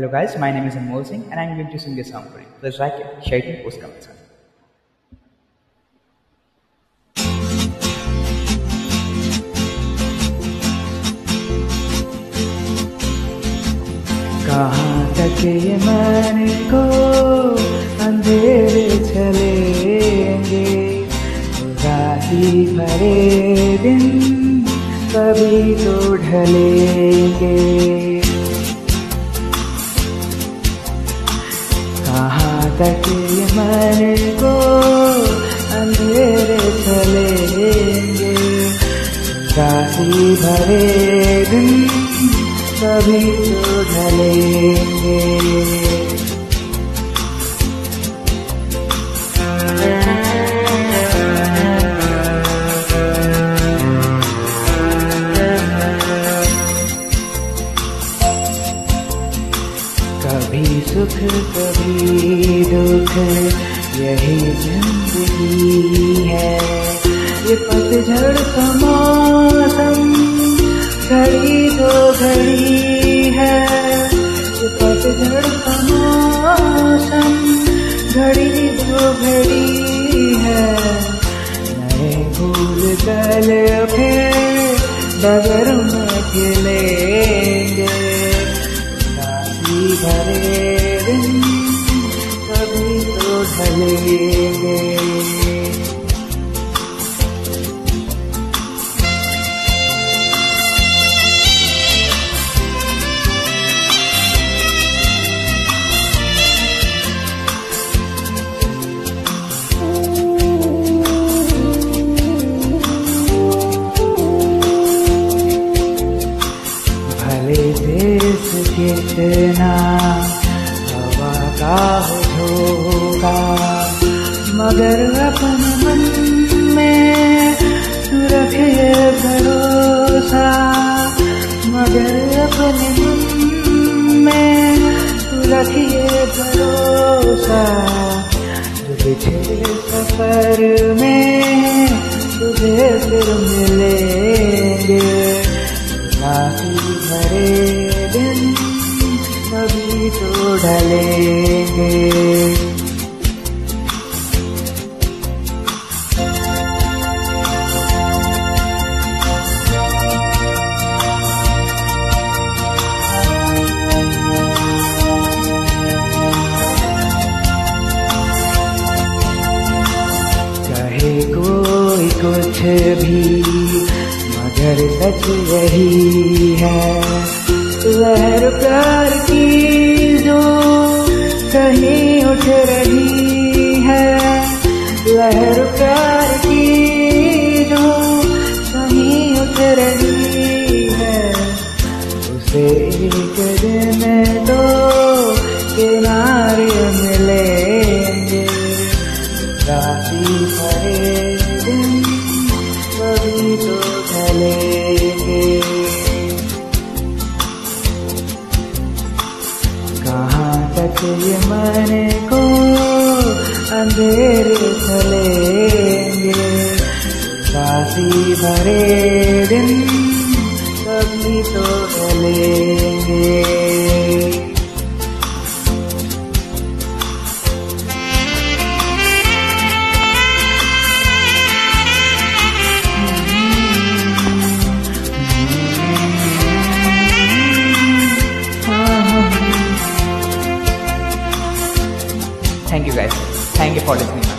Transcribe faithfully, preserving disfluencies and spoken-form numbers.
Hello guys, my name is Anmol Singh and I'm going to sing a song for you. Please like it, share it, and post comments on it. कहाँ तक ये मन को अंधेरे चलेंगे, उदासी भरे दिन कभी तो ढलेंगे। कहाँ तक ये मन को अंधेरे चलेंगे, उदासी भरे दिन कभी तो ढलेंगे। कभी सुख कभी दुख यही जिंदगी है, ये पतझड़ का मौसम घड़ी दो घड़ी है, ये पतझड़ का मौसम घड़ी दो घड़ी है। नए फूल कल फिर डगर में खिलेंगे, उदासी भरे दिन कभी तो ढलेंगे। देश कितना हवा का हो झोंका, मगर अपने मन में तू रखे भरोसा, मगर अपने मन में तू रखिए भरोसा। तुझे सफर में तुझे फिर मिलेंगे, उदासी भरे दिन कभी तो ढलेंगे। चाहे कोई कुछ भी मगर सच यही है, लहर प्यार की जो कहीं उठ रही है, लहर प्यार की जो कहीं उठ रही है। उसे एक दिन तो किनारे मिलेंगे, उदासी भरे दिन कभी तो ढलेंगे। कहाँ तक ये मन को अंधेरे चलेंगे, उदासी भरे दिन कभी तो ढलेंगे। Thank you guys. Thank you for listening.